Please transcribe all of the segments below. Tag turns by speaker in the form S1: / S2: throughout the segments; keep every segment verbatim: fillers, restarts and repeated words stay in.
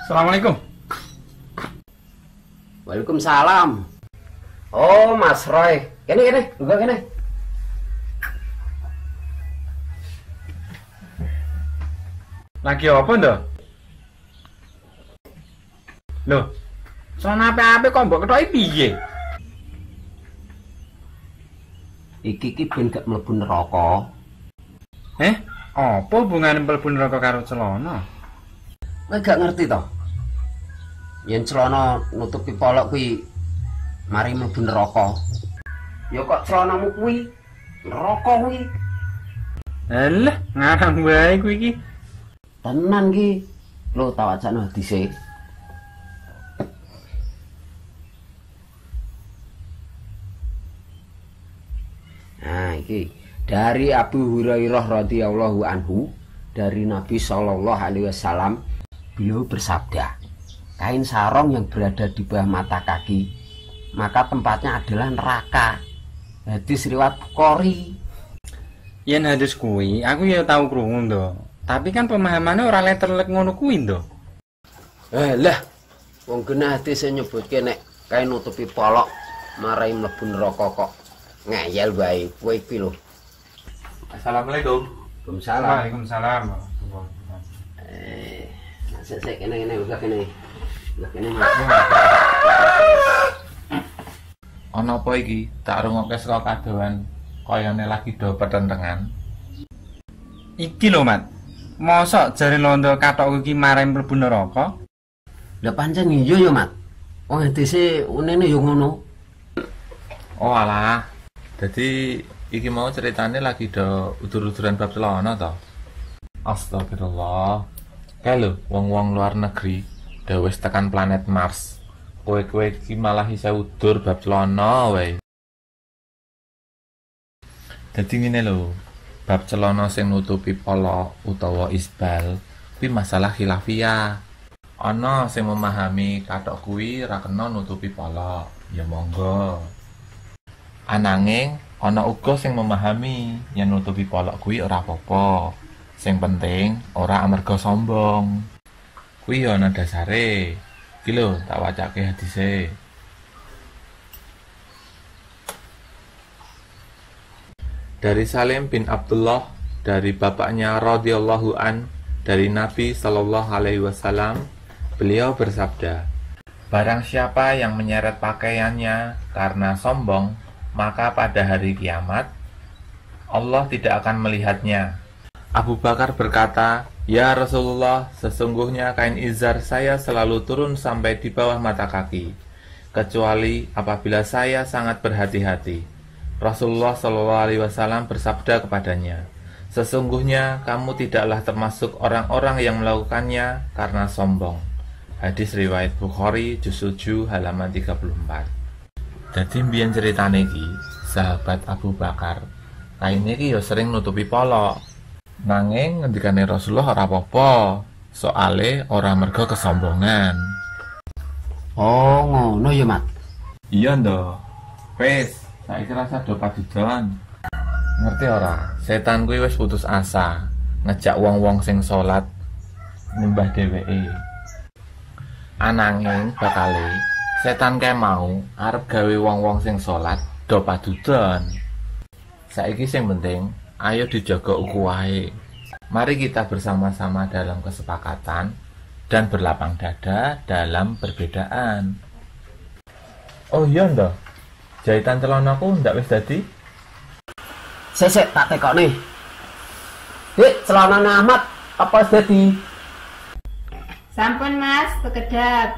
S1: Assalamualaikum.
S2: Waalaikumsalam. Oh, Mas Roy. Kene kene, buka kene.
S1: Lagi apa ndak? Loh, celana ape-ape kok mbok kethoki piye?
S2: Iki ki ben gak mlebu neraka.
S1: Eh, apa hubungane mlebu neraka karo celana?
S2: Kowe gak ngerti to? Yen celana nutupi polok kuwi mari mlebu neraka. Ya kok celanamu kuwi neraka kuwi.
S1: Alah, ngarang wae kuwi iki.
S2: Tenan ki. Lho tak wacana dhisik. Nah, iki dari Abu Hurairah radhiyallahu anhu dari Nabi Shallallahu alaihi wasallam, beliau bersabda, kain sarong yang berada di bawah mata kaki, maka tempatnya adalah neraka. Hadis riwayat Bukhari.
S1: Yen hadis kuwi aku ya tau krungu to. Tapi kan pemahamannya ora letterlek ngono kuwi to.
S2: Eh lah, wong genah hadis nyebutke nek kain nutupi polok marai mlebu neraka kok. Ngayal bae kowe iki lho.
S3: Assalamualaikum.
S2: Waalaikumsalam.
S1: Waalaikumsalam.
S2: Eh, sik sik kene kene uga kene. Uga kene.
S3: Ana apa iki? Tak rungokke saka kadohan kayane lagi do petentengan.
S1: Iki lho, Mat. Mosok jare londo kathok iki marai mlebu neraka?
S2: Lah pancen iya ya, Mat. Wong hadise unene yo ngono.
S3: Oh alah. Jadi iki mau ceritane lagi do udur-uduran bab celana to. Astagfirullah. Kae lho wong-wong luar negeri udah wis tekan planet Mars. Kowe-kowe iki malah isa udur bab celana wae. Dadi ngene lho, bab celana sing nutupi polok utawa isbal kuwi masalah khilafiyah. Ana sing memahami kathok kuwi ra kena nutupi polok, ya monggo. Ananging ana uga sing memahami yen nutupi polok kuwi ora apa-apa. Sing penting ora amarga sombong. Kuwi ya ana dasare. Iki lho tak wacake hadise. Dari Salim bin Abdullah dari bapaknya radhiyallahu an dari Nabi sallallahu alaihi wasallam, beliau bersabda, barang siapa yang menyeret pakaiannya karena sombong, maka pada hari kiamat Allah tidak akan melihatnya. Abu Bakar berkata, ya Rasulullah, sesungguhnya kain izar saya selalu turun sampai di bawah mata kaki, kecuali apabila saya sangat berhati-hati. Rasulullah shallallahu alaihi wasallam bersabda kepadanya, sesungguhnya kamu tidaklah termasuk orang-orang yang melakukannya karena sombong. Hadis riwayat Bukhari juz tujuh halaman tiga puluh empat. Jadi mbiyen ceritane iki, sahabat Abu Bakar, kain iki ya sering nutupi polok. Nanging ngendikane Rasulullah ora apa-apa, soale ora merga kesombongan.
S2: Oh, ngono ya, Mat.
S3: Iya ndo. Wes, saiki rasa do padudon. Ngerti ora? Setan kuwi wis putus asa, ngejak wong-wong sing salat nyembah dheweke. Ananging bakale setan kae mau arep gawe wong-wong sing salat do padudon. Saiki sing penting ayo dijaga ukuwahe. Mari kita bersama-sama dalam kesepakatan dan berlapang dada dalam perbedaan. Oh iya ndak? Jahitan celanaku ndak wis dadi?
S2: Sik sik tak tekokne. Dik, celanane Ahmad apa wis dadi?
S4: Sampun Mas, sekedap.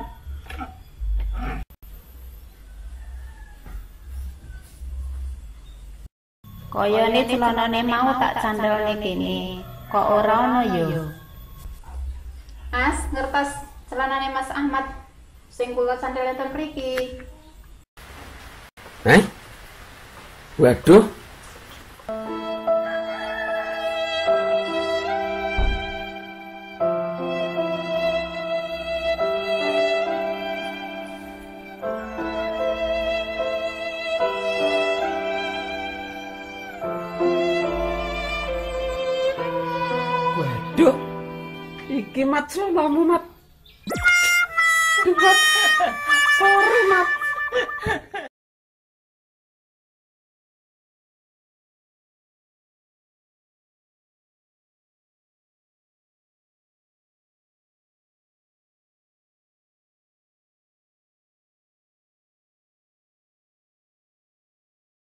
S4: Kayane celanane mau tak candhelne kene. Kok ora ono yo? Mas, ngertos celanane Mas Ahmad sing kula candhelne ten mriki.
S2: Eh? Waduh. Waduh. Iki Mat, celonamu Mat.
S4: Aduh, Mat. Sorry, Mat.